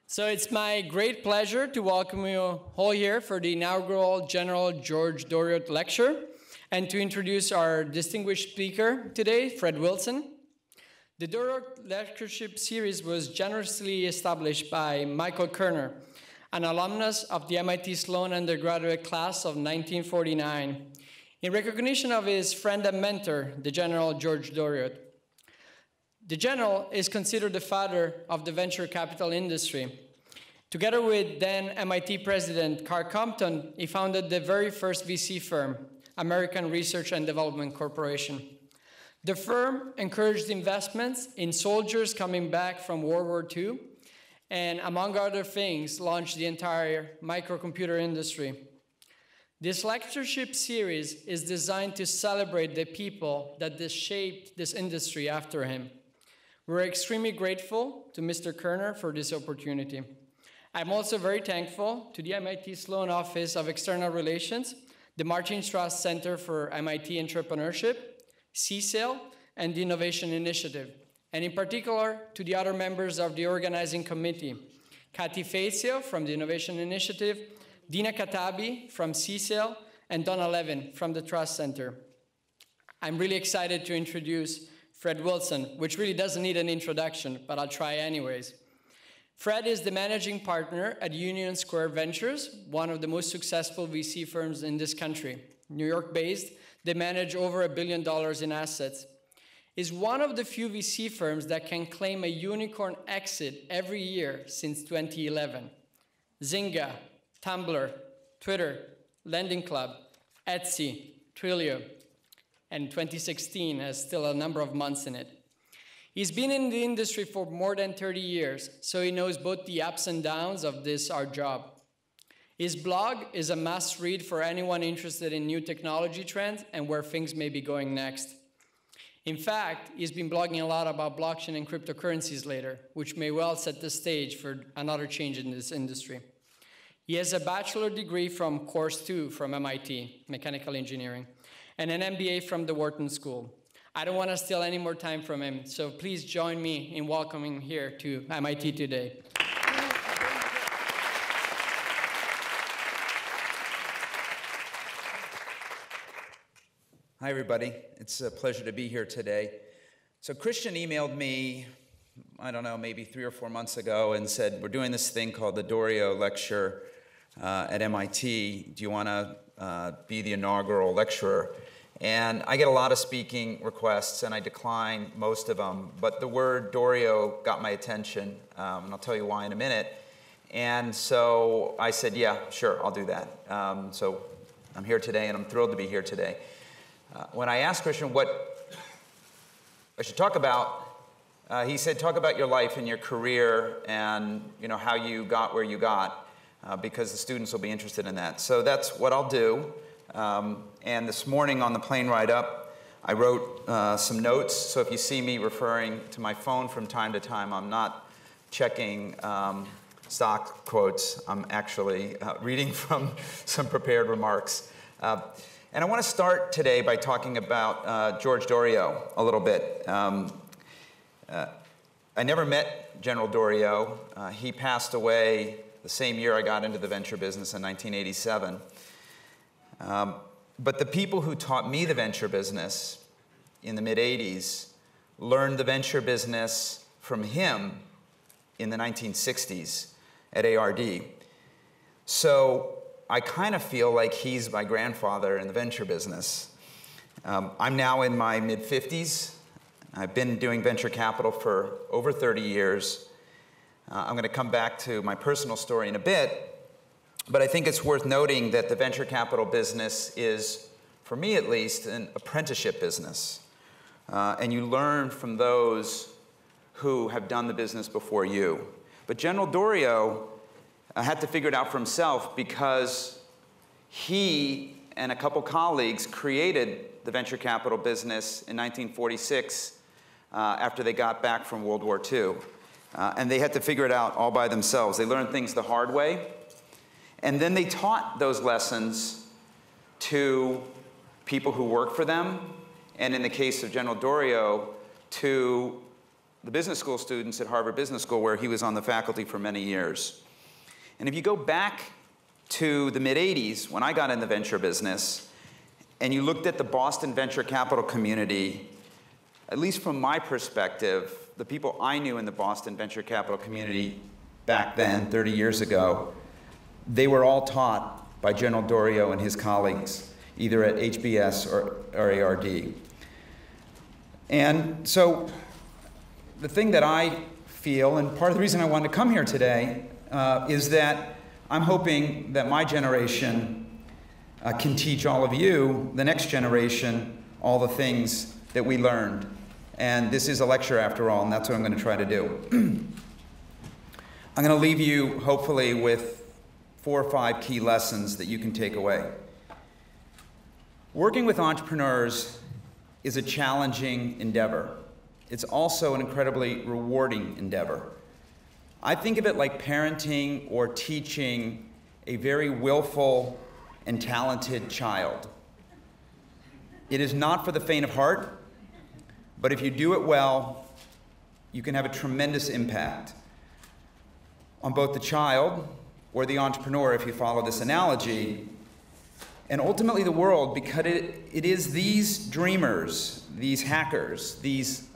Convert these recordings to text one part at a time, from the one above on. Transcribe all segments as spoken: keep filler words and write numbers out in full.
So it's my great pleasure to welcome you all here for the inaugural General Georges Doriot Lecture and to introduce our distinguished speaker today, Fred Wilson. The Doriot Lectureship series was generously established by Michael Koerner, an alumnus of the M I T Sloan undergraduate class of nineteen forty-nine, in recognition of his friend and mentor, the General Georges Doriot. The General is considered the father of the venture capital industry. Together with then M I T President Karl Compton, he founded the very first V C firm, American Research and Development Corporation. The firm encouraged investments in soldiers coming back from World War Two, and among other things, launched the entire microcomputer industry. This lectureship series is designed to celebrate the people that shaped this industry after him. We're extremely grateful to Mister Koerner for this opportunity. I'm also very thankful to the M I T Sloan Office of External Relations, the Martin Strauss Center for M I T Entrepreneurship, C S A I L, and the Innovation Initiative, and in particular to the other members of the organizing committee, Kathy Fazio from the Innovation Initiative, Dina Katabi from C S A I L, and Donna Levin from the Trust Center. I'm really excited to introduce Fred Wilson, which really doesn't need an introduction, but I'll try anyways. Fred is the managing partner at Union Square Ventures, one of the most successful V C firms in this country. New York-based, they manage over a billion dollars in assets. Is one of the few V C firms that can claim a unicorn exit every year since twenty eleven. Zynga, Tumblr, Twitter, Lending Club, Etsy, Twilio, and twenty sixteen has still a number of months in it. He's been in the industry for more than thirty years, so he knows both the ups and downs of this, our job. His blog is a must read for anyone interested in new technology trends and where things may be going next. In fact, he's been blogging a lot about blockchain and cryptocurrencies later, which may well set the stage for another change in this industry. He has a bachelor degree from Course two from M I T, Mechanical Engineering, and an M B A from the Wharton School. I don't want to steal any more time from him, so please join me in welcoming him here to M I T today. Hi, everybody. It's a pleasure to be here today. So Christian emailed me, I don't know, maybe three or four months ago and said, we're doing this thing called the Doriot Lecture uh, at M I T. Do you want to uh, be the inaugural lecturer? And I get a lot of speaking requests, and I decline most of them. But the word Doriot got my attention, um, and I'll tell you why in a minute. And so I said, yeah, sure, I'll do that. Um, so I'm here today, and I'm thrilled to be here today. Uh, when I asked Christian what I should talk about, uh, he said, talk about your life and your career and you know, how you got where you got, uh, because the students will be interested in that. So that's what I'll do. Um, and this morning on the plane ride up, I wrote uh, some notes. So if you see me referring to my phone from time to time, I'm not checking um, stock quotes. I'm actually uh, reading from some prepared remarks. Uh, and I want to start today by talking about uh, Georges Doriot a little bit. Um, uh, I never met General Doriot. Uh, he passed away the same year I got into the venture business in nineteen eighty-seven. Um, but the people who taught me the venture business in the mid eighties learned the venture business from him in the nineteen sixties at A R D. So I kind of feel like he's my grandfather in the venture business. Um, I'm now in my mid fifties. I've been doing venture capital for over thirty years. Uh, I'm going to come back to my personal story in a bit. But I think it's worth noting that the venture capital business is, for me at least, an apprenticeship business. Uh, and you learn from those who have done the business before you. But General Doriot uh, had to figure it out for himself because he and a couple colleagues created the venture capital business in nineteen forty-six uh, after they got back from World War Two. Uh, and they had to figure it out all by themselves. They learned things the hard way. And then they taught those lessons to people who work for them, and in the case of General Doriot, to the business school students at Harvard Business School, where he was on the faculty for many years. And if you go back to the mid eighties, when I got in the venture business, and you looked at the Boston venture capital community, at least from my perspective, the people I knew in the Boston venture capital community back then, thirty years ago, they were all taught by General Doriot and his colleagues, either at H B S or, or A R D. And so the thing that I feel, and part of the reason I wanted to come here today, uh, is that I'm hoping that my generation uh, can teach all of you, the next generation, all the things that we learned. And this is a lecture after all, and that's what I'm going to try to do. I'm going to leave you, hopefully, with four or five key lessons that you can take away. Working with entrepreneurs is a challenging endeavor. It's also an incredibly rewarding endeavor. I think of it like parenting or teaching a very willful and talented child. It is not for the faint of heart, but if you do it well, you can have a tremendous impact on both the child or the entrepreneur, if you follow this analogy, and ultimately the world, because it, it is these dreamers, these hackers, these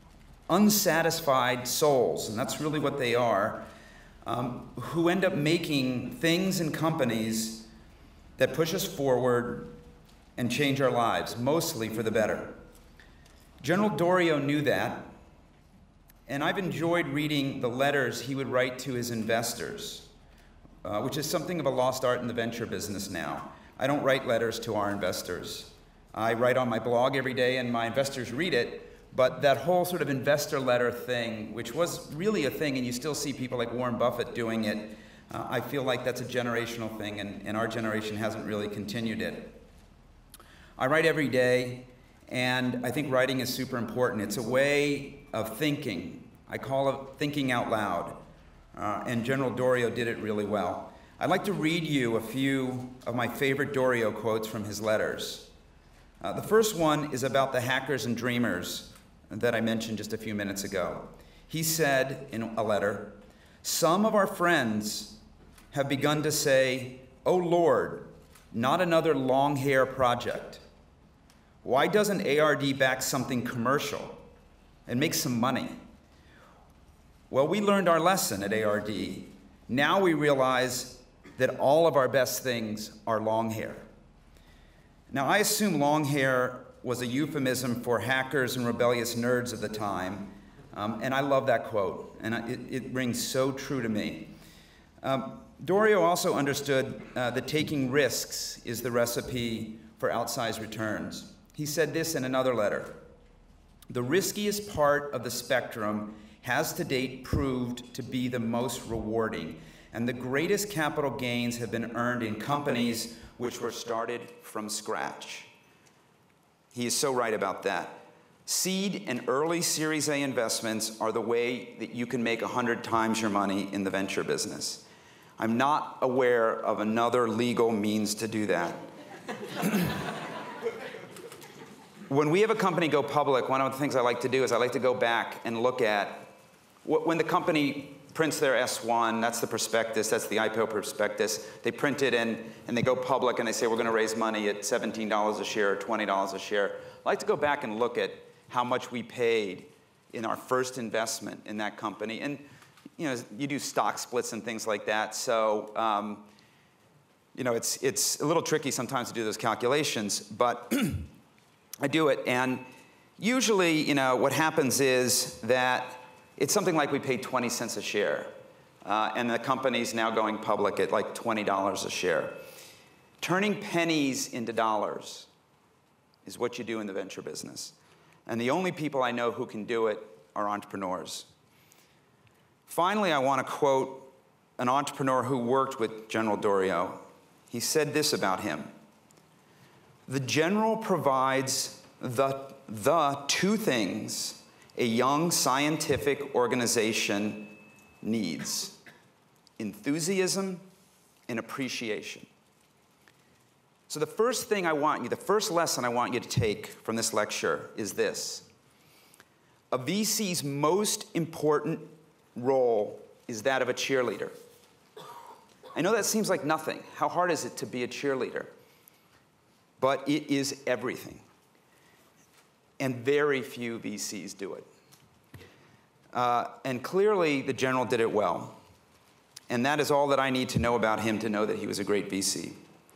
unsatisfied souls, and that's really what they are, um, who end up making things and companies that push us forward and change our lives, mostly for the better. General Doriot knew that, and I've enjoyed reading the letters he would write to his investors, uh, which is something of a lost art in the venture business now. I don't write letters to our investors. I write on my blog every day, and my investors read it, but that whole sort of investor letter thing, which was really a thing, and you still see people like Warren Buffett doing it, uh, I feel like that's a generational thing, and, and our generation hasn't really continued it. I write every day, and I think writing is super important. It's a way of thinking. I call it thinking out loud, uh, and General Doriot did it really well. I'd like to read you a few of my favorite Doriot quotes from his letters. Uh, the first one is about the hackers and dreamers that I mentioned just a few minutes ago. He said in a letter, "Some of our friends have begun to say, 'Oh Lord, not another long hair project. Why doesn't A R D back something commercial and make some money?' Well, we learned our lesson at A R D. Now we realize that all of our best things are long hair." Now, I assume long hair was a euphemism for hackers and rebellious nerds of the time, um, and I love that quote, and it, it rings so true to me. Um, Doriot also understood uh, that taking risks is the recipe for outsized returns. He said this in another letter: "The riskiest part of the spectrum has to date proved to be the most rewarding, and the greatest capital gains have been earned in companies which were started from scratch." He is so right about that. Seed and early Series A investments are the way that you can make one hundred times your money in the venture business. I'm not aware of another legal means to do that. When we have a company go public, one of the things I like to do is I like to go back and look at when the company prints their S one, that's the prospectus, that's the I P O prospectus. They print it in, and they go public, and they say, we're going to raise money at seventeen dollars a share or twenty dollars a share. I like to go back and look at how much we paid in our first investment in that company. And you know, you do stock splits and things like that, so um, you know, it's, it's a little tricky sometimes to do those calculations, but I do it. And usually, you know, what happens is that it's something like we paid twenty cents a share, uh, and the company's now going public at like twenty dollars a share. Turning pennies into dollars is what you do in the venture business. And the only people I know who can do it are entrepreneurs. Finally, I want to quote an entrepreneur who worked with General Doriot. He said this about him: "The general provides the, the two things a young scientific organization needs: enthusiasm and appreciation." So the first thing I want you, the first lesson I want you to take from this lecture is this: a V C's most important role is that of a cheerleader. I know that seems like nothing. How hard is it to be a cheerleader? But it is everything. And very few V Cs do it. Uh, and clearly, the General did it well. And that is all that I need to know about him to know that he was a great V C.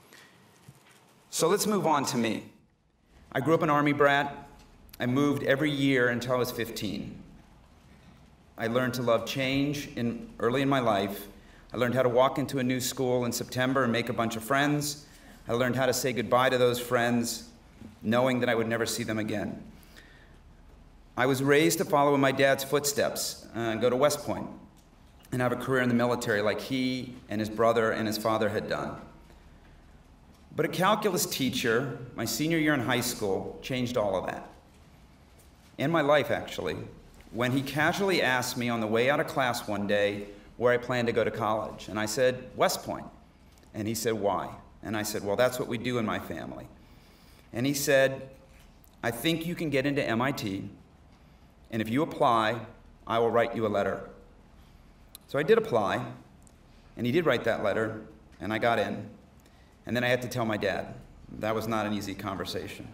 So let's move on to me. I grew up an Army brat. I moved every year until I was fifteen. I learned to love change in, early in my life. I learned how to walk into a new school in September and make a bunch of friends. I learned how to say goodbye to those friends, knowing that I would never see them again. I was raised to follow in my dad's footsteps and go to West Point and have a career in the military like he and his brother and his father had done. But a calculus teacher, my senior year in high school, changed all of that. And my life, actually, when he casually asked me on the way out of class one day where I planned to go to college. And I said, West Point. And he said, why? And I said, well, that's what we do in my family. And he said, I think you can get into M I T, and if you apply, I will write you a letter. So I did apply, and he did write that letter, and I got in. And then I had to tell my dad. That was not an easy conversation.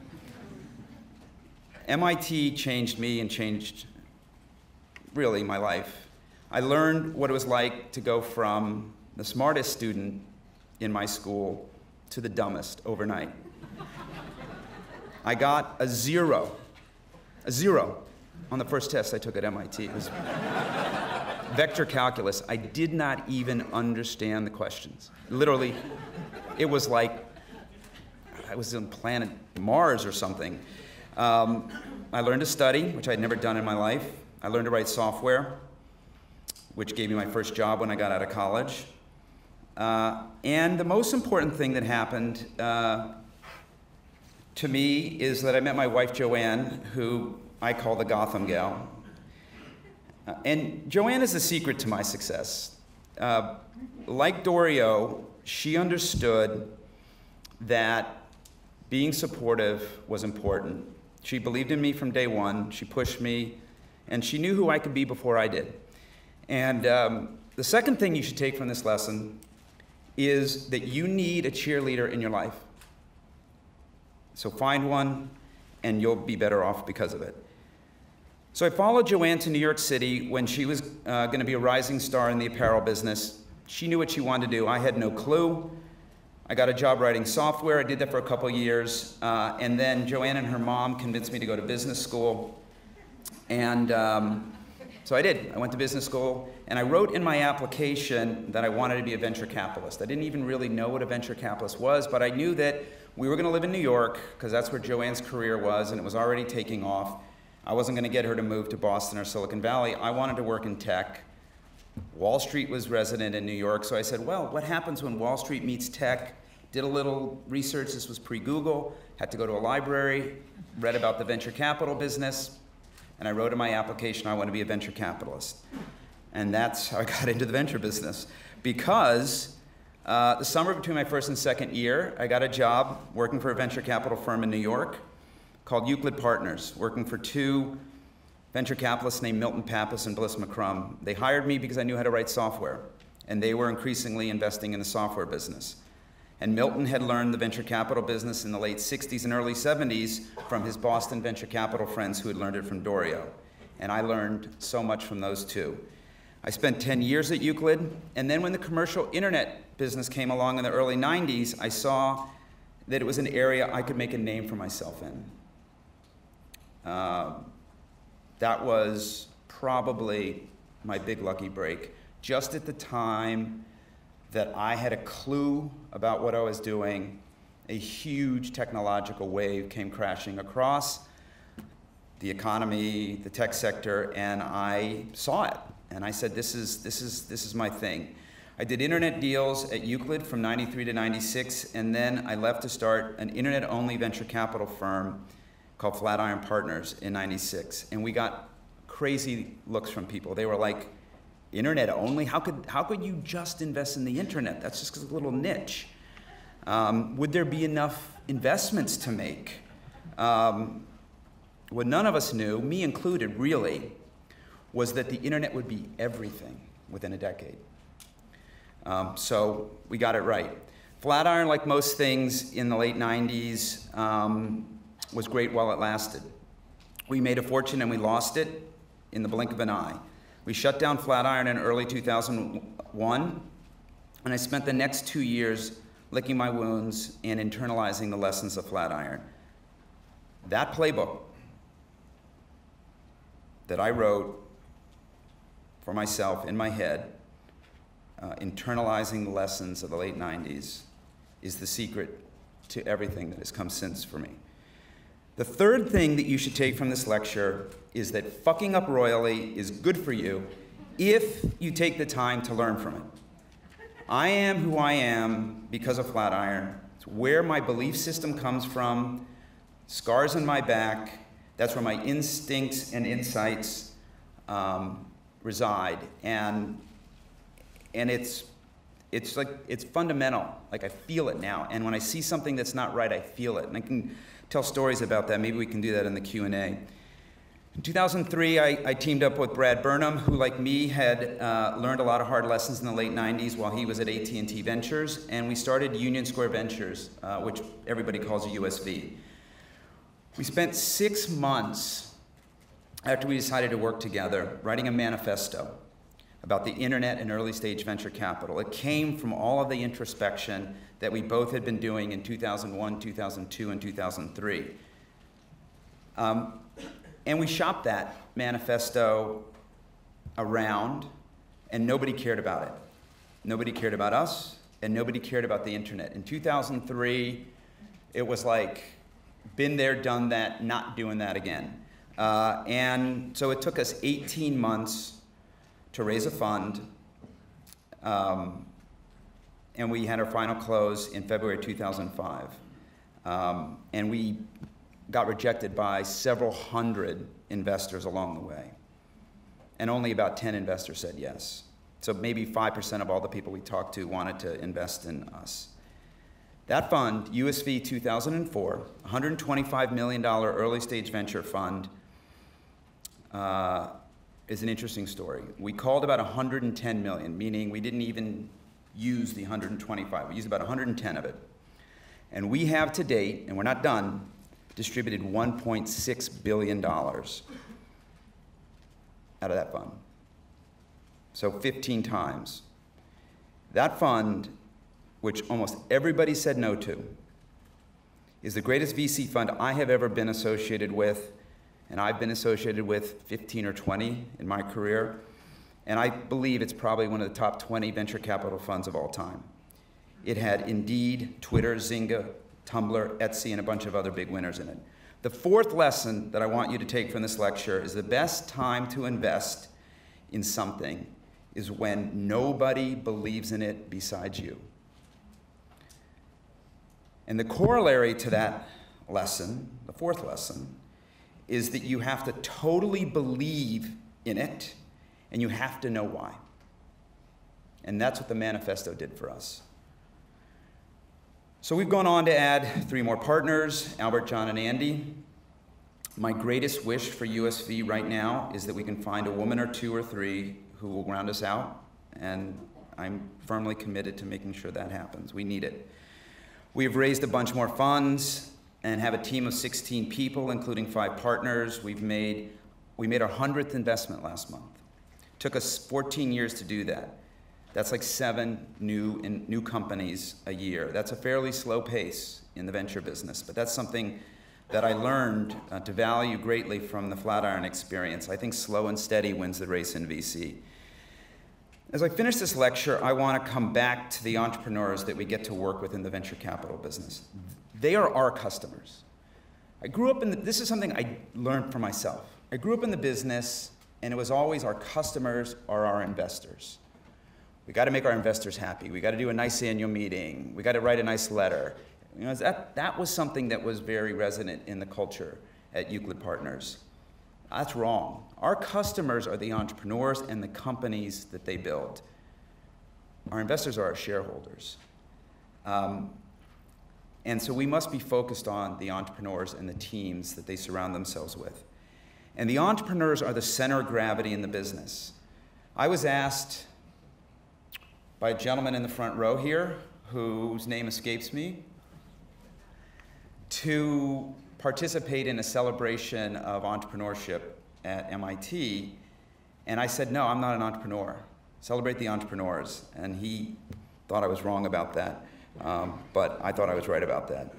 M I T changed me and changed, really, my life. I learned what it was like to go from the smartest student in my school to the dumbest overnight. I got a zero, a zero on the first test I took at M I T. It was vector calculus. I did not even understand the questions. Literally, it was like I was on planet Mars or something. Um, I learned to study, which I'd never done in my life. I learned to write software, which gave me my first job when I got out of college. Uh, and the most important thing that happened uh, to me is that I met my wife, Joanne, who I call the Gotham gal. Uh, and Joanne is the secret to my success. Uh, like Doriot, she understood that being supportive was important. She believed in me from day one. She pushed me, and she knew who I could be before I did. And um, the second thing you should take from this lesson is that you need a cheerleader in your life. So find one, and you'll be better off because of it. So I followed Joanne to New York City when she was uh, going to be a rising star in the apparel business. She knew what she wanted to do. I had no clue. I got a job writing software. I did that for a couple years. Uh, and then Joanne and her mom convinced me to go to business school. And um, so I did. I went to business school, and I wrote in my application that I wanted to be a venture capitalist. I didn't even really know what a venture capitalist was, but I knew that we were going to live in New York, because that's where Joanne's career was, and it was already taking off. I wasn't going to get her to move to Boston or Silicon Valley. I wanted to work in tech. Wall Street was resident in New York, so I said, well, what happens when Wall Street meets tech? Did a little research. This was pre-Google. Had to go to a library, read about the venture capital business, and I wrote in my application, I want to be a venture capitalist. And that's how I got into the venture business. Because uh, the summer between my first and second year, I got a job working for a venture capital firm in New York called Euclid Partners, working for two venture capitalists named Milton Pappas and Bliss McCrum. They hired me because I knew how to write software, and they were increasingly investing in the software business. And Milton had learned the venture capital business in the late sixties and early seventies from his Boston venture capital friends who had learned it from Doriot. And I learned so much from those two. I spent ten years at Euclid, and then when the commercial internet business came along in the early nineties, I saw that it was an area I could make a name for myself in. Uh, that was probably my big lucky break. Just at the time that I had a clue about what I was doing, a huge technological wave came crashing across the economy, the tech sector, and I saw it. And I said, this is, this is, this is my thing. I did internet deals at Euclid from ninety-three to ninety-six, and then I left to start an internet-only venture capital firm called Flatiron Partners in ninety-six. And we got crazy looks from people. They were like, internet only? How could, how could you just invest in the internet? That's just a little niche. Um, would there be enough investments to make? Um, What none of us knew, me included really, was that the internet would be everything within a decade. Um, so we got it right. Flatiron, like most things in the late nineties, um, was great while it lasted. We made a fortune and we lost it in the blink of an eye. We shut down Flatiron in early two thousand one, and I spent the next two years licking my wounds and internalizing the lessons of Flatiron. That playbook that I wrote for myself in my head, uh, internalizing the lessons of the late nineties, is the secret to everything that has come since for me. The third thing that you should take from this lecture is that fucking up royally is good for you if you take the time to learn from it. I am who I am because of Flatiron. It's where my belief system comes from, scars on my back. That's where my instincts and insights um, reside. And, and it's, it's like, it's fundamental. Like, I feel it now. And when I see something that's not right, I feel it. And I can tell stories about that. Maybe we can do that in the Q and A. In two thousand three, I, I teamed up with Brad Burnham, who, like me, had uh, learned a lot of hard lessons in the late nineties while he was at A T and T Ventures, and we started Union Square Ventures, uh, which everybody calls a U S V. We spent six months after we decided to work together writing a manifesto about the internet and early stage venture capital. It came from all of the introspection that we both had been doing in two thousand one, two thousand two, and two thousand three. Um, And we shopped that manifesto around, and nobody cared about it. Nobody cared about us, and nobody cared about the internet. In two thousand three, it was like, been there, done that, not doing that again. Uh, and so it took us eighteen months to raise a fund, um, and we had our final close in February two thousand five. Um, and we got rejected by several hundred investors along the way. And only about ten investors said yes. So maybe five percent of all the people we talked to wanted to invest in us. That fund, U S V two thousand four, one hundred twenty-five million dollars early stage venture fund, uh, is an interesting story. We called about one hundred ten million, meaning we didn't even use the one hundred twenty-five. We used about one hundred ten of it. And we have to date, and we're not done, distributed one point six billion dollars out of that fund. So fifteen times. That fund, which almost everybody said no to, is the greatest V C fund I have ever been associated with, and I've been associated with fifteen or twenty in my career, and I believe it's probably one of the top twenty venture capital funds of all time. It had Indeed, Twitter, Zynga, Tumblr, Etsy, and a bunch of other big winners in it. The fourth lesson that I want you to take from this lecture is the best time to invest in something is when nobody believes in it besides you. And the corollary to that lesson, the fourth lesson, is that you have to totally believe in it, and you have to know why. And that's what the manifesto did for us. So we've gone on to add three more partners, Albert, John, and Andy. My greatest wish for U S V right now is that we can find a woman or two or three who will round us out, and I'm firmly committed to making sure that happens. We need it. We have raised a bunch more funds and have a team of sixteen people, including five partners. We've made, we made our hundredth investment last month. It took us fourteen years to do that. That's like seven new, in, new companies a year. That's a fairly slow pace in the venture business, but that's something that I learned uh, to value greatly from the Flatiron experience. I think slow and steady wins the race in V C. As I finish this lecture, I want to come back to the entrepreneurs that we get to work with in the venture capital business. They are our customers. I grew up in the, this is something I learned for myself. I grew up in the business, and it was always our customers are our investors. We got to make our investors happy. We got to do a nice annual meeting. We got to write a nice letter. You know, that, that was something that was very resonant in the culture at Euclid Partners. That's wrong. Our customers are the entrepreneurs and the companies that they build. Our investors are our shareholders. Um, and so we must be focused on the entrepreneurs and the teams that they surround themselves with. And the entrepreneurs are the center of gravity in the business. I was asked by a gentleman in the front row here, whose name escapes me, to participate in a celebration of entrepreneurship at M I T. And I said, no, I'm not an entrepreneur. Celebrate the entrepreneurs. And he thought I was wrong about that, um, but I thought I was right about that.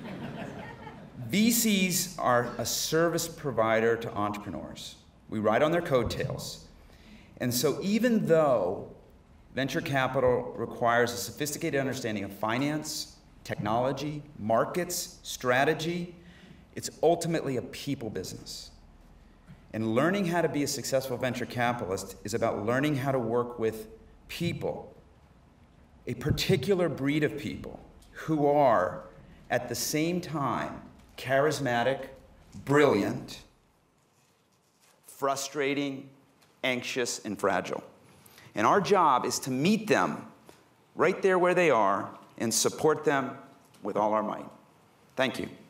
V Cs are a service provider to entrepreneurs. We ride on their coattails. And so even though venture capital requires a sophisticated understanding of finance, technology, markets, strategy, it's ultimately a people business. And learning how to be a successful venture capitalist is about learning how to work with people, a particular breed of people who are, at the same time, charismatic, brilliant, frustrating, anxious, and fragile. And our job is to meet them right there where they are and support them with all our might. Thank you.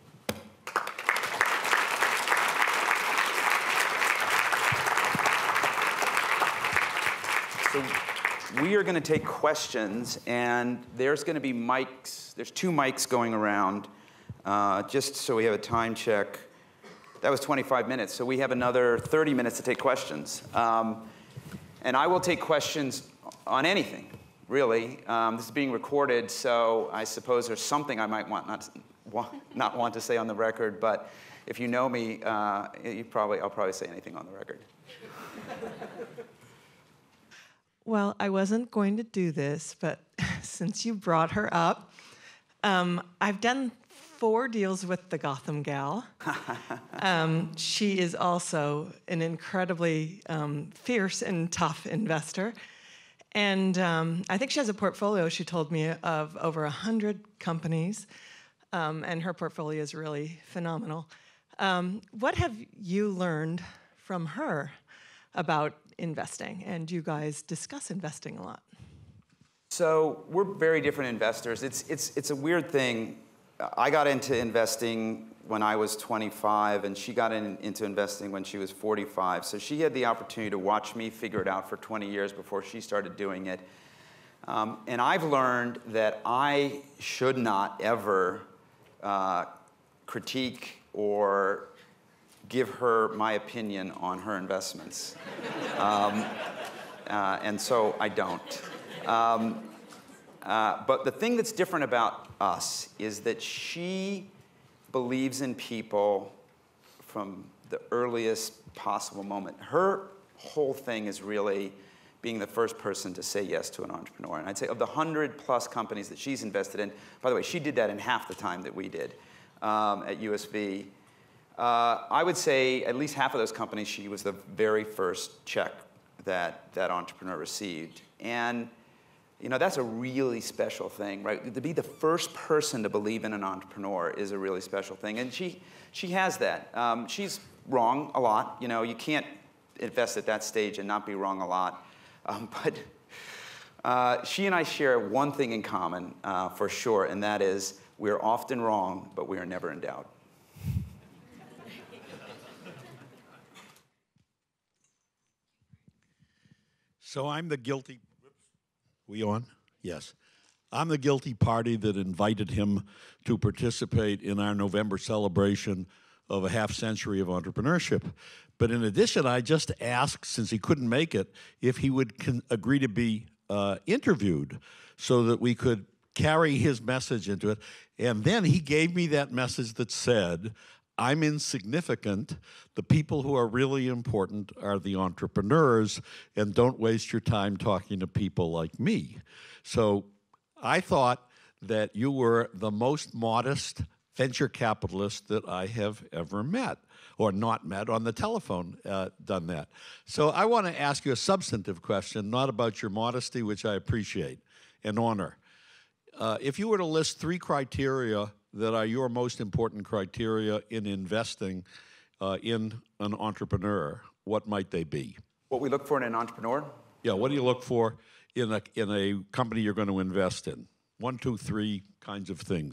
So we are going to take questions, and there's going to be mics. There's two mics going around. Uh, just so we have a time check, that was twenty-five minutes, so we have another thirty minutes to take questions. Um, and I will take questions on anything, really. Um, this is being recorded, so I suppose there's something I might want not, not want to say on the record, but if you know me, uh, you probably, I'll probably say anything on the record. Well, I wasn't going to do this, but since you brought her up, um, I've done four deals with the Gotham gal. um, she is also an incredibly um, fierce and tough investor. And um, I think she has a portfolio, she told me, of over one hundred companies. Um, and her portfolio is really phenomenal. Um, what have you learned from her about investing? And you guys discuss investing a lot. So we're very different investors. It's, it's, it's a weird thing. I got into investing when I was twenty-five, and she got in, into investing when she was forty-five. So she had the opportunity to watch me figure it out for twenty years before she started doing it. Um, and I've learned that I should not ever uh, critique or give her my opinion on her investments. um, uh, and so I don't. Um, uh, but the thing that's different about us is that she believes in people from the earliest possible moment. Her whole thing is really being the first person to say yes to an entrepreneur. And I'd say of the hundred plus companies that she's invested in, by the way, she did that in half the time that we did um, at U S V. Uh, I would say at least half of those companies, she was the very first check that that entrepreneur received. And you know, that's a really special thing, right? To be the first person to believe in an entrepreneur is a really special thing. And she, she has that. Um, she's wrong a lot. You know, you can't invest at that stage and not be wrong a lot. Um, but uh, she and I share one thing in common, uh, for sure, and that is we're often wrong, but we are never in doubt. So I'm the guilty... We on? Yes. I'm the guilty party that invited him to participate in our November celebration of a half century of entrepreneurship. But in addition, I just asked, since he couldn't make it, if he would con agree to be uh, interviewed so that we could carry his message into it. And then he gave me that message that said, I'm insignificant. The people who are really important are the entrepreneurs, and don't waste your time talking to people like me. So I thought that you were the most modest venture capitalist that I have ever met, or not met, on the telephone uh, done that. So I want to ask you a substantive question, not about your modesty, which I appreciate and honor. Uh, if you were to list three criteria that are your most important criteria in investing uh, in an entrepreneur, what might they be? What we look for in an entrepreneur? Yeah, what do you look for in a, in a company you're going to invest in? One, two, three kinds of things.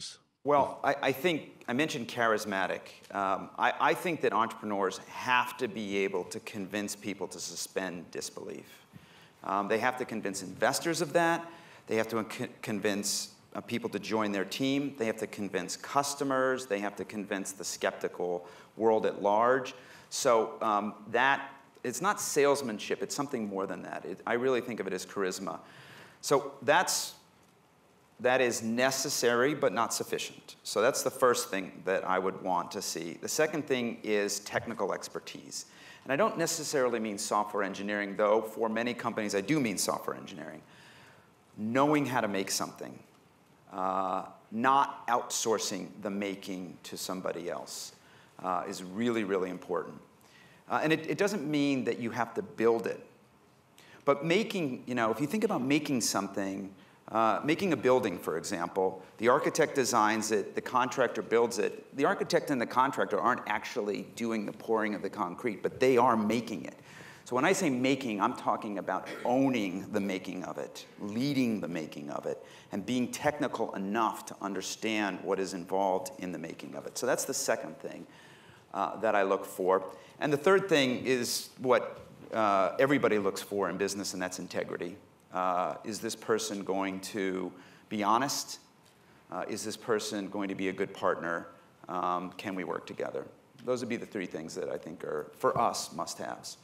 Well, I, I think, I mentioned charismatic. Um, I, I think that entrepreneurs have to be able to convince people to suspend disbelief. Um, they have to convince investors of that. They have to co convince uh, people to join their team. They have to convince customers. They have to convince the skeptical world at large. So um, that, it's not salesmanship. It's something more than that. It, I really think of it as charisma. So that's, that is necessary but not sufficient. So that's the first thing that I would want to see. The second thing is technical expertise. And I don't necessarily mean software engineering, though for many companies I do mean software engineering. Knowing how to make something, uh, not outsourcing the making to somebody else uh, is really, really important. Uh, and it, it doesn't mean that you have to build it. But making, you know, if you think about making something, Uh, making a building, for example, the architect designs it, the contractor builds it. The architect and the contractor aren't actually doing the pouring of the concrete, but they are making it. So when I say making, I'm talking about owning the making of it, leading the making of it, and being technical enough to understand what is involved in the making of it. So that's the second thing uh, that I look for. And the third thing is what uh, everybody looks for in business, and that's integrity. Uh, is this person going to be honest? Uh, is this person going to be a good partner? Um, can we work together? Those would be the three things that I think are, for us, must-haves.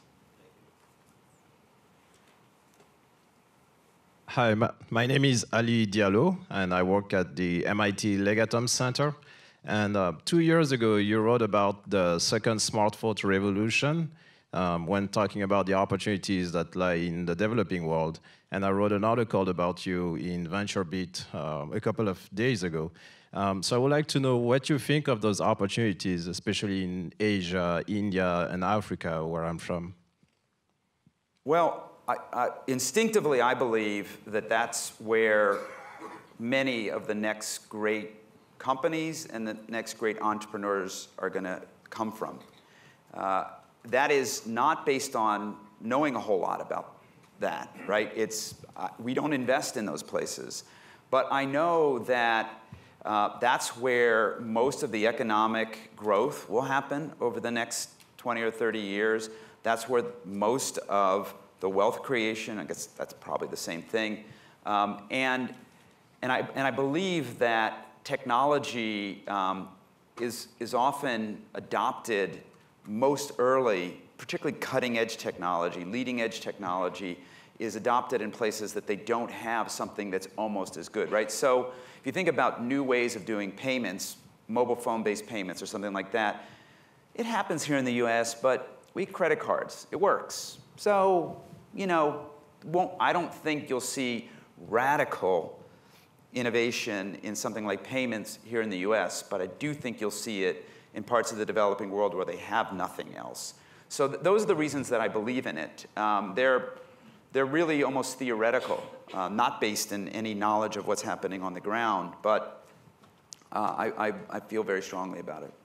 Hi, my, my name is Ali Diallo, and I work at the M I T Legatum Center. And uh, two years ago, you wrote about the second smartphone revolution um, when talking about the opportunities that lie in the developing world. And I wrote an article about you in VentureBeat uh, a couple of days ago. Um, so I would like to know what you think of those opportunities, especially in Asia, India, and Africa, where I'm from. Well, I, I, instinctively, I believe that that's where many of the next great companies and the next great entrepreneurs are going to come from. Uh, that is not based on knowing a whole lot about that, right? It's, uh, we don't invest in those places. But I know that uh, that's where most of the economic growth will happen over the next twenty or thirty years. That's where most of the wealth creation, I guess that's probably the same thing. Um, and, and, I, and I believe that technology um, is, is often adopted most early, particularly cutting-edge technology, leading-edge technology, is adopted in places that they don't have something that's almost as good, right? So if you think about new ways of doing payments, mobile phone-based payments or something like that, it happens here in the U S, but we have credit cards. It works. So, you know, won't, I don't think you'll see radical innovation in something like payments here in the U S, but I do think you'll see it in parts of the developing world where they have nothing else. So th those are the reasons that I believe in it. Um, they're, they're really almost theoretical, uh, not based in any knowledge of what's happening on the ground, but uh, I, I, I feel very strongly about it.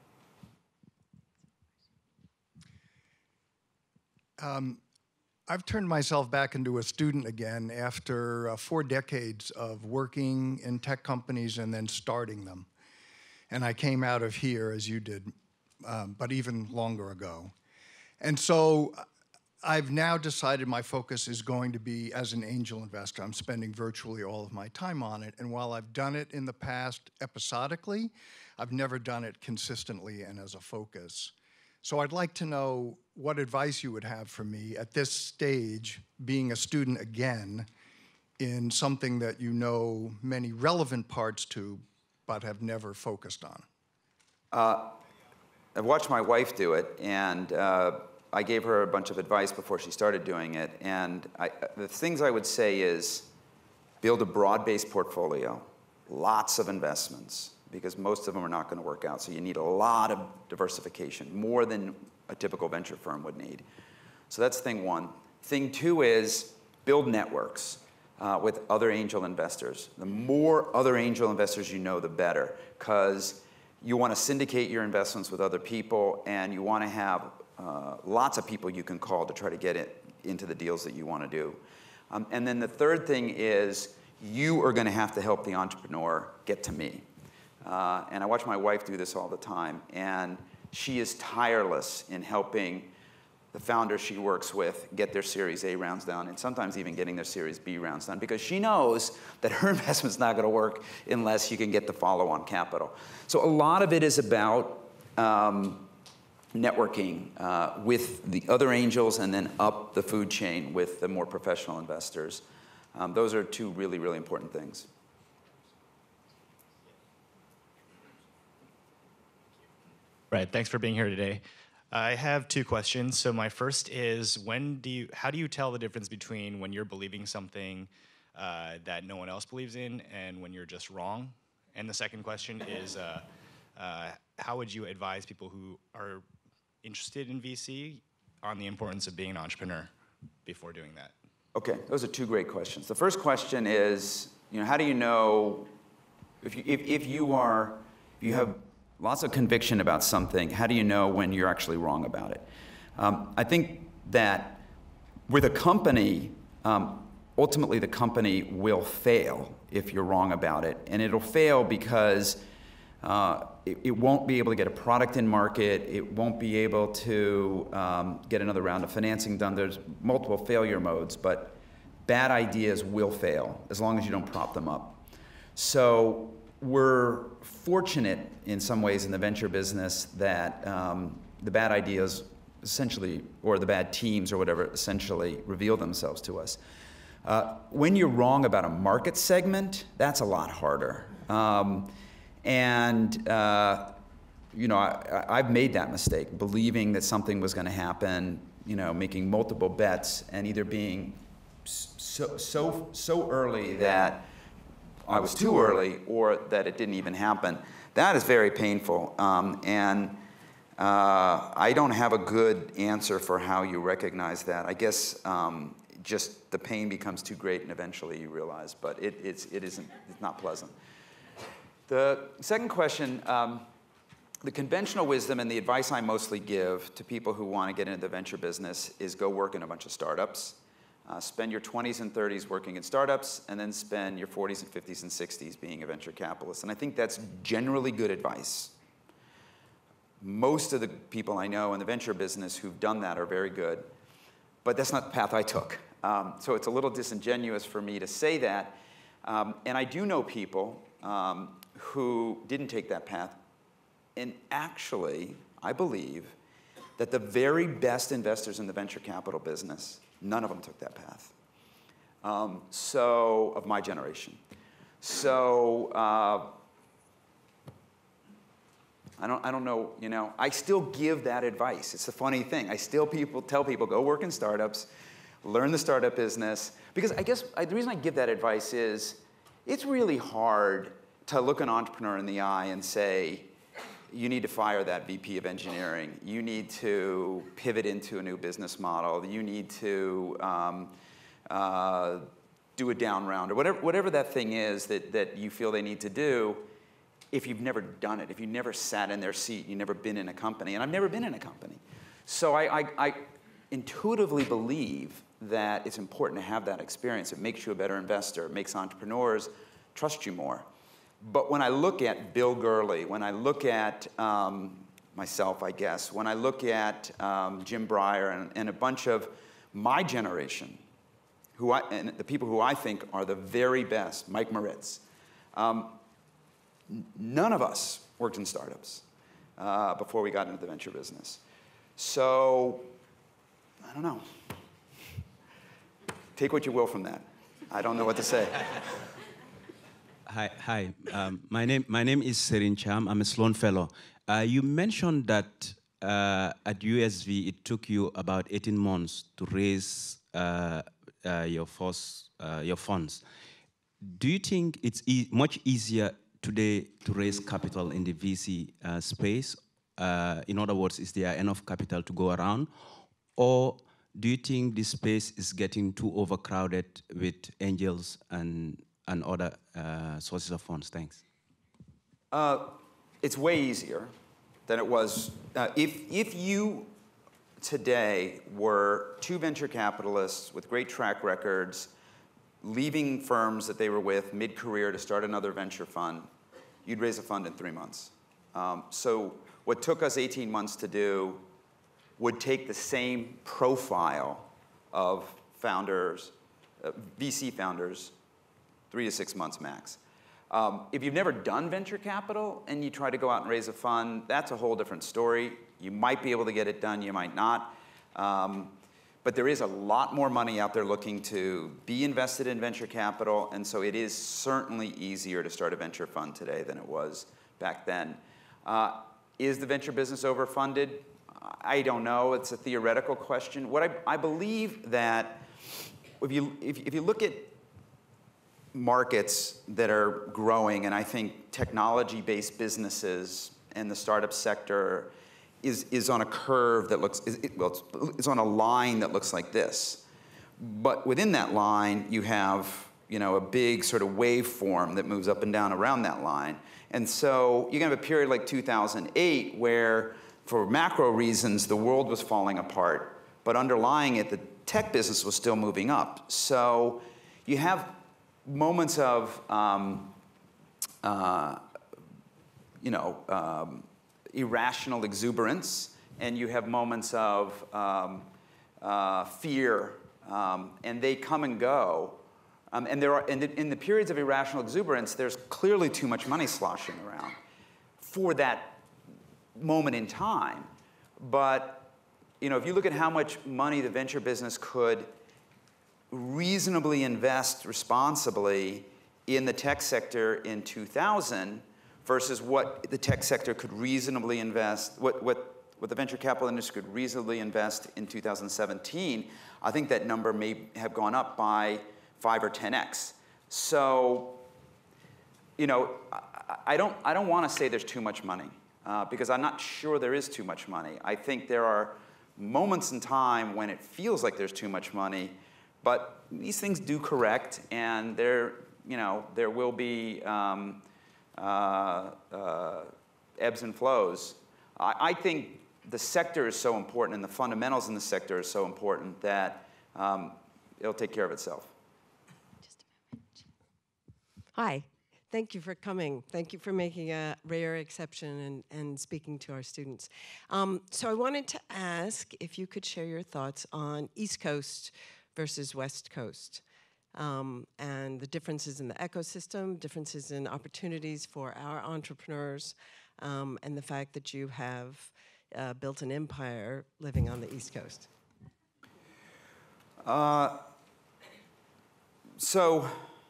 Um, I've turned myself back into a student again after uh, four decades of working in tech companies and then starting them. And I came out of here, as you did, um, but even longer ago. And so I've now decided my focus is going to be as an angel investor. I'm spending virtually all of my time on it. And while I've done it in the past episodically, I've never done it consistently and as a focus. So I'd like to know what advice you would have for me at this stage, being a student again, in something that you know many relevant parts to, but have never focused on. Uh, I've watched my wife do it, and uh, I gave her a bunch of advice before she started doing it. And I, the things I would say is build a broad-based portfolio, lots of investments, because most of them are not going to work out. So you need a lot of diversification, more than a typical venture firm would need. So that's thing one. Thing two is build networks uh, with other angel investors. The more other angel investors you know, the better, because you want to syndicate your investments with other people, and you want to have uh, lots of people you can call to try to get it into the deals that you want to do. Um, and then the third thing is you are going to have to help the entrepreneur get to me. Uh, and I watch my wife do this all the time. And she is tireless in helping the founders she works with get their Series A rounds done, and sometimes even getting their Series B rounds done, because she knows that her investment's not going to work unless you can get the follow-on capital. So a lot of it is about um, networking uh, with the other angels and then up the food chain with the more professional investors. Um, those are two really, really important things. Right, thanks for being here today. I have two questions. So my first is, when do you, how do you tell the difference between when you're believing something uh, that no one else believes in and when you're just wrong? And the second question is, uh, uh, how would you advise people who are interested in V C on the importance of being an entrepreneur before doing that? Okay, those are two great questions. The first question is, you know, how do you know if you, if, if you are, if you have lots of conviction about something, how do you know when you're actually wrong about it? Um, I think that with a company, um, ultimately the company will fail if you're wrong about it. And it'll fail because uh, it, it won't be able to get a product in market, it won't be able to um, get another round of financing done. There's multiple failure modes, but bad ideas will fail as long as you don't prop them up. So we're fortunate in some ways in the venture business that um, the bad ideas essentially, or the bad teams or whatever, essentially reveal themselves to us. Uh, when you're wrong about a market segment, that's a lot harder. Um, and uh, you know, I, I've made that mistake, believing that something was going to happen, you know, making multiple bets and either being so, so, so early that I was too early, or that it didn't even happen. That is very painful, um, and uh, I don't have a good answer for how you recognize that. I guess um, just the pain becomes too great, and eventually you realize. But it, it's it isn't it's not pleasant. The second question, um, the conventional wisdom and the advice I mostly give to people who want to get into the venture business is go work in a bunch of startups. Uh, spend your twenties and thirties working in startups, and then spend your forties and fifties and sixties being a venture capitalist. And I think that's generally good advice. Most of the people I know in the venture business who've done that are very good, but that's not the path I took. Um, so it's a little disingenuous for me to say that. Um, and I do know people um, who didn't take that path. And actually, I believe that the very best investors in the venture capital business, none of them took that path. Um, so, of my generation. So, uh, I don't, I don't know, you know, I still give that advice. It's a funny thing. I still people, tell people, go work in startups, learn the startup business. Because I guess I, the reason I give that advice is, it's really hard to look an entrepreneur in the eye and say, you need to fire that V P of engineering. You need to pivot into a new business model. You need to um, uh, do a down round, or whatever, whatever that thing is that, that you feel they need to do if you've never done it, if you've never sat in their seat, you've never been in a company. And I've never been in a company. So I, I, I intuitively believe that it's important to have that experience. It makes you a better investor. It makes entrepreneurs trust you more. But when I look at Bill Gurley, when I look at um, myself, I guess, when I look at um, Jim Breyer and, and a bunch of my generation, who I, and the people who I think are the very best, Mike Moritz, um, none of us worked in startups uh, before we got into the venture business. So, I don't know. Take what you will from that. I don't know what to say. Hi, hi. Um, my name my name is Serin Cham. I'm a Sloan Fellow. Uh, you mentioned that uh, at U S V it took you about eighteen months to raise uh, uh, your first uh, your funds. Do you think it's e much easier today to raise capital in the V C uh, space? Uh, in other words, is there enough capital to go around, or do you think this space is getting too overcrowded with angels and and other uh, sources of funds? Thanks. Uh, it's way easier than it was. Uh, if, if you today were two venture capitalists with great track records, leaving firms that they were with mid-career to start another venture fund, you'd raise a fund in three months. Um, so what took us eighteen months to do would take the same profile of founders, uh, V C founders, three to six months max. Um, if you've never done venture capital and you try to go out and raise a fund, that's a whole different story. You might be able to get it done, you might not. Um, but there is a lot more money out there looking to be invested in venture capital, and so it is certainly easier to start a venture fund today than it was back then. Uh, is the venture business overfunded? I don't know. It's a theoretical question. What I, I believe that if you, if, if you look at markets that are growing, and I think technology-based businesses and the startup sector is, is on a curve that looks, is, it, well, it's, it's on a line that looks like this. But within that line, you have, you know, a big sort of waveform that moves up and down around that line. And so you can have a period like two thousand eight where, for macro reasons, the world was falling apart, but underlying it, the tech business was still moving up. So you have moments of, um, uh, you know, um, irrational exuberance, and you have moments of um, uh, fear, um, and they come and go. Um, and there are, in the, in the periods of irrational exuberance, there's clearly too much money sloshing around for that moment in time. But, you know, if you look at how much money the venture business could reasonably invest responsibly in the tech sector in two thousand versus what the tech sector could reasonably invest, what, what, what the venture capital industry could reasonably invest in two thousand seventeen, I think that number may have gone up by five or ten X. So, you know, I, I don't, I don't want to say there's too much money uh, because I'm not sure there is too much money. I think there are moments in time when it feels like there's too much money. But these things do correct, and there, you know, there will be um, uh, uh, ebbs and flows. I, I think the sector is so important, and the fundamentals in the sector are so important that um, it'll take care of itself. Just a moment. Hi. Thank you for coming. Thank you for making a rare exception and, and speaking to our students. Um, so I wanted to ask if you could share your thoughts on East Coast versus West Coast, um, and the differences in the ecosystem, differences in opportunities for our entrepreneurs, um, and the fact that you have uh, built an empire living on the East Coast. Uh, so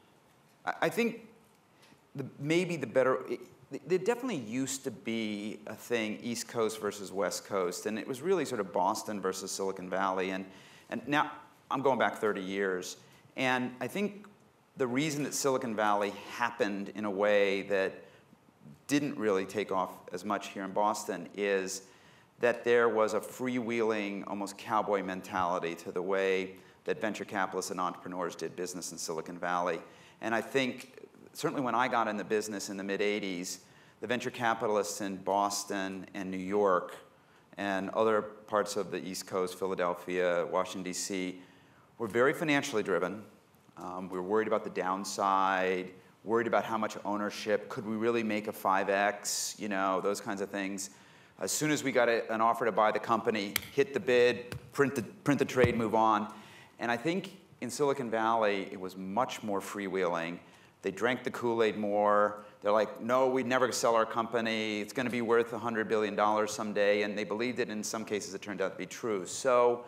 I, I think the, maybe the better, it, there definitely used to be a thing, East Coast versus West Coast, and it was really sort of Boston versus Silicon Valley, and, and now, I'm going back thirty years, and I think the reason that Silicon Valley happened in a way that didn't really take off as much here in Boston is that there was a freewheeling, almost cowboy mentality to the way that venture capitalists and entrepreneurs did business in Silicon Valley. And I think, certainly when I got in the business in the mid eighties, the venture capitalists in Boston and New York and other parts of the East Coast, Philadelphia, Washington, D C, were very financially driven. Um, we were worried about the downside, worried about how much ownership, could we really make a five X, you know, those kinds of things. As soon as we got a, an offer to buy the company, hit the bid, print the, print the trade, move on. And I think in Silicon Valley, it was much more freewheeling. They drank the Kool-Aid more. They're like, no, we'd never sell our company. It's going to be worth one hundred billion dollars someday. And they believed it. In some cases, it turned out to be true. So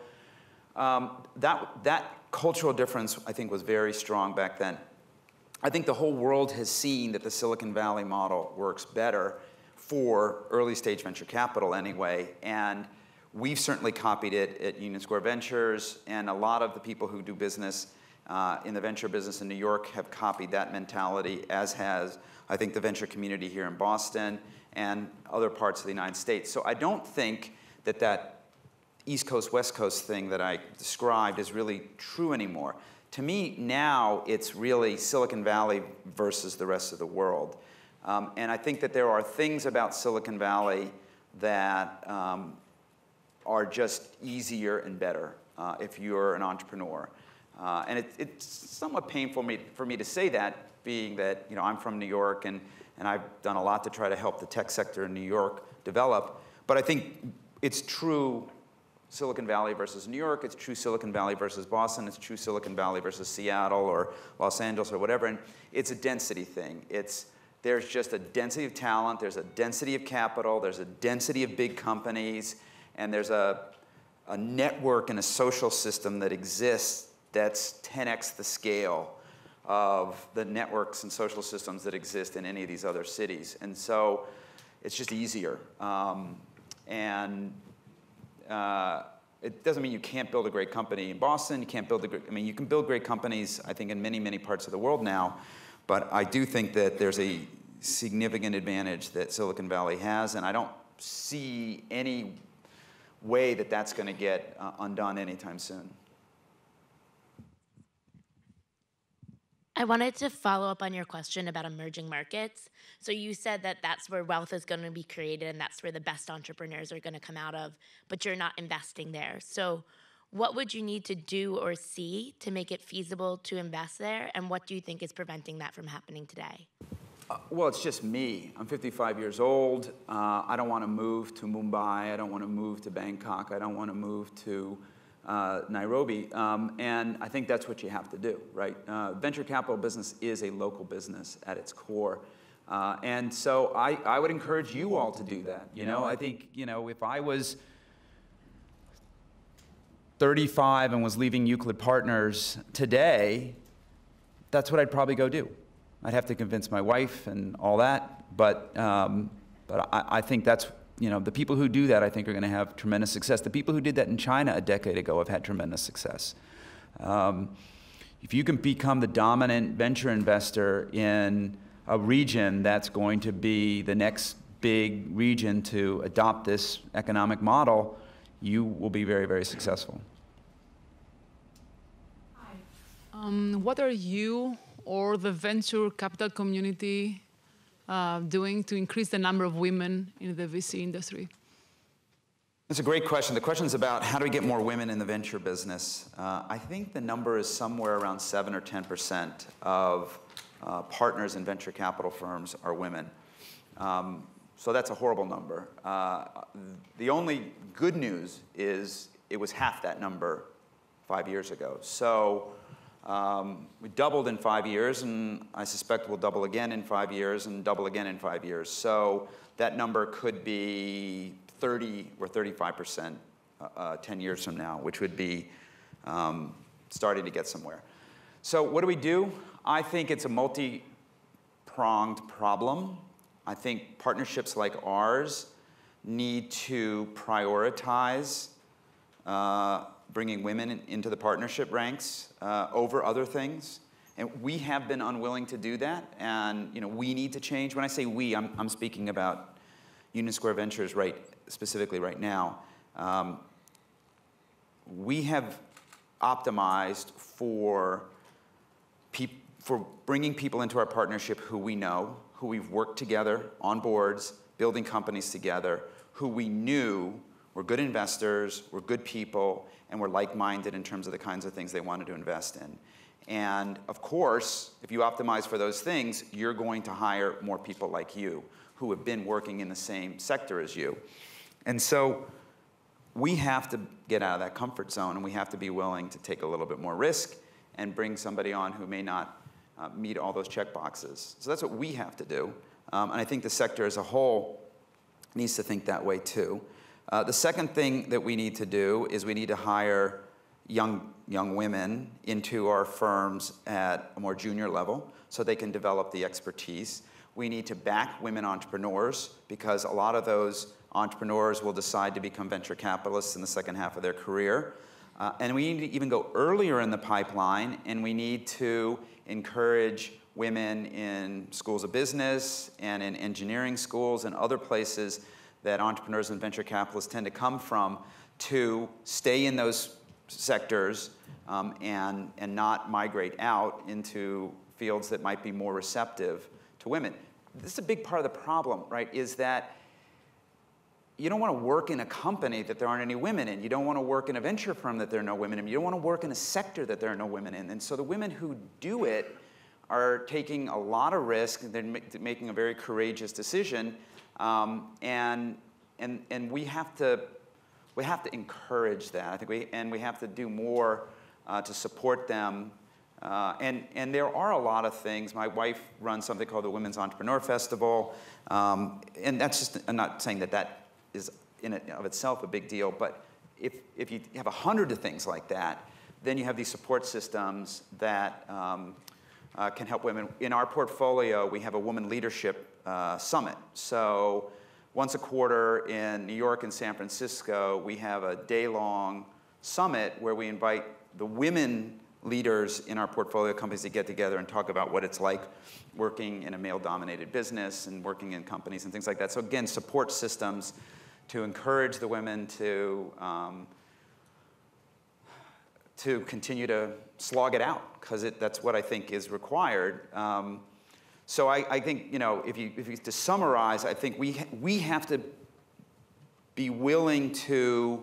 um, that, that cultural difference, I think, was very strong back then. I think the whole world has seen that the Silicon Valley model works better for early stage venture capital anyway. And we've certainly copied it at Union Square Ventures. And a lot of the people who do business uh, in the venture business in New York have copied that mentality, as has, I think, the venture community here in Boston and other parts of the United States. So I don't think that that East Coast, West Coast thing that I described is really true anymore. To me, now it's really Silicon Valley versus the rest of the world. Um, and I think that there are things about Silicon Valley that um, are just easier and better uh, if you're an entrepreneur. Uh, and it, it's somewhat painful me, for me to say that being that, you know, I'm from New York, and, and I've done a lot to try to help the tech sector in New York develop. But I think it's true Silicon Valley versus New York, it's true Silicon Valley versus Boston, it's true Silicon Valley versus Seattle or Los Angeles or whatever, and it's a density thing. It's, there's just a density of talent, there's a density of capital, there's a density of big companies, and there's a, a network and a social system that exists that's ten X the scale of the networks and social systems that exist in any of these other cities. And so it's just easier. Um, and uh, it doesn't mean you can't build a great company in Boston, you can't build a great, I mean, you can build great companies, I think, in many, many parts of the world now, but I do think that there's a significant advantage that Silicon Valley has, and I don't see any way that that's going to get uh, undone anytime soon. I wanted to follow up on your question about emerging markets. So you said that that's where wealth is going to be created and that's where the best entrepreneurs are going to come out of, but you're not investing there. So what would you need to do or see to make it feasible to invest there? And what do you think is preventing that from happening today? Uh, well, it's just me. I'm fifty-five years old. Uh, I don't want to move to Mumbai. I don't want to move to Bangkok. I don't want to move to Uh, Nairobi, um, and I think that's what you have to do, right? Uh, venture capital business is a local business at its core, uh, and so I, I would encourage you all to do that. You know, I think, you know, if I was thirty-five and was leaving Euclid Partners today, that's what I'd probably go do. I'd have to convince my wife and all that, but um, but I, I think that's. You know, the people who do that, I think, are going to have tremendous success. The people who did that in China a decade ago have had tremendous success. Um, if you can become the dominant venture investor in a region that's going to be the next big region to adopt this economic model, you will be very, very successful. Hi. Um, what are you or the venture capital community Uh, doing to increase the number of women in the V C industry? That's a great question. The question is about how do we get more women in the venture business. Uh, I think the number is somewhere around seven or ten percent of uh, partners in venture capital firms are women. Um, so that's a horrible number. Uh, the only good news is it was half that number five years ago. So Um, we doubled in five years, and I suspect we'll double again in five years and double again in five years. So that number could be thirty or thirty-five percent uh, uh, ten years from now, which would be um, starting to get somewhere. So what do we do? I think it's a multi-pronged problem. I think partnerships like ours need to prioritize uh, bringing women in, into the partnership ranks uh, over other things. And we have been unwilling to do that, and you know, we need to change. When I say we, I'm, I'm speaking about Union Square Ventures right, specifically right now. Um, we have optimized for, peop for bringing people into our partnership who we know, who we've worked together on boards, building companies together, who we knew were good investors, were good people, and were like-minded in terms of the kinds of things they wanted to invest in. And of course, if you optimize for those things, you're going to hire more people like you who have been working in the same sector as you. And so we have to get out of that comfort zone, and we have to be willing to take a little bit more risk and bring somebody on who may not uh, meet all those check boxes. So that's what we have to do. Um, and I think the sector as a whole needs to think that way too. Uh, the second thing that we need to do is we need to hire young, young women into our firms at a more junior level so they can develop the expertise. We need to back women entrepreneurs because a lot of those entrepreneurs will decide to become venture capitalists in the second half of their career. Uh, and we need to even go earlier in the pipeline, and we need to encourage women in schools of business and in engineering schools and other places that entrepreneurs and venture capitalists tend to come from to stay in those sectors um, and, and not migrate out into fields that might be more receptive to women. This is a big part of the problem, right, is that you don't want to work in a company that there aren't any women in. You don't want to work in a venture firm that there are no women in. You don't want to work in a sector that there are no women in. And so the women who do it are taking a lot of risk. They're ma making a very courageous decision, um, and and and we have to we have to encourage that. I think we and we have to do more uh, to support them. Uh, and and there are a lot of things. My wife runs something called the Women's Entrepreneur Festival, um, and that's just. I'm not saying that that is in and of itself a big deal, but if if you have a hundred of things like that, then you have these support systems that um, uh, can help women. In our portfolio, we have a woman leadership uh, summit. So once a quarter in New York and San Francisco, we have a day-long summit where we invite the women leaders in our portfolio companies to get together and talk about what it's like working in a male-dominated business and working in companies and things like that. So again, support systems to encourage the women to um, to continue to slog it out, because that's what I think is required. Um, so I, I think, you know, if you, if you to summarize, I think we ha we have to be willing to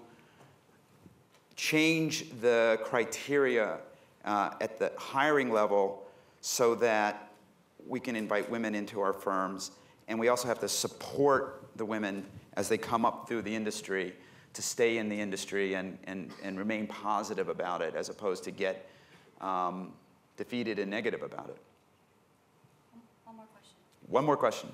change the criteria uh, at the hiring level so that we can invite women into our firms, and we also have to support the women as they come up through the industry to stay in the industry and, and, and remain positive about it, as opposed to get um, defeated and negative about it. One more question. One more question.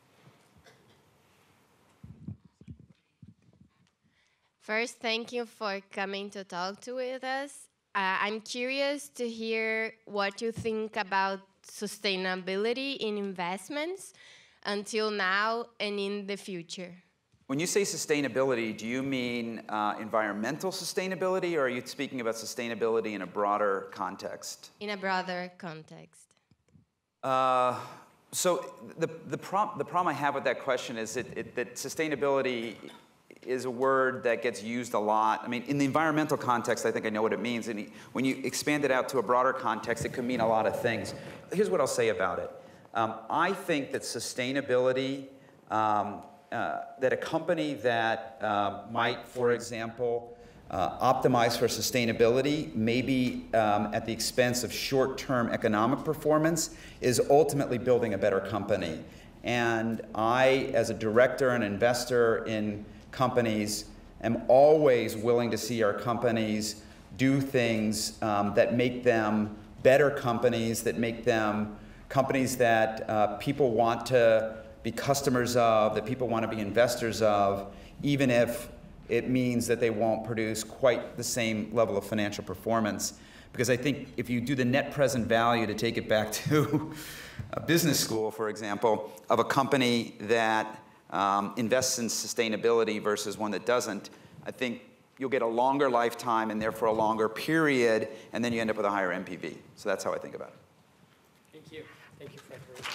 First, thank you for coming to talk to with us. Uh, I'm curious to hear what you think about sustainability in investments until now and in the future. When you say sustainability, do you mean uh, environmental sustainability, or are you speaking about sustainability in a broader context? In a broader context. Uh, so the, the, prob the problem I have with that question is it, it, that sustainability is a word that gets used a lot. I mean, in the environmental context, I think I know what it means. And when you expand it out to a broader context, it could mean a lot of things. Here's what I'll say about it. Um, I think that sustainability, um, uh, that a company that uh, might, for example, uh, optimize for sustainability, maybe um, at the expense of short-term economic performance, is ultimately building a better company. And I, as a director and investor in companies, am always willing to see our companies do things um, that make them better companies, that make them companies that uh, people want to be customers of, that people want to be investors of, even if it means that they won't produce quite the same level of financial performance. Because I think if you do the net present value, to take it back to a business school, for example, of a company that um, invests in sustainability versus one that doesn't, I think you'll get a longer lifetime and therefore a longer period, and then you end up with a higher M P V. So that's how I think about it. Thank you. Thank you, Fred.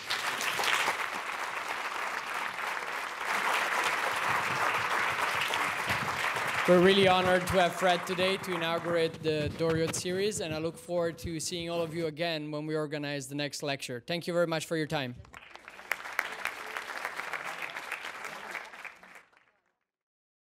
We're really honored to have Fred today to inaugurate the Doriot series, and I look forward to seeing all of you again when we organize the next lecture. Thank you very much for your time.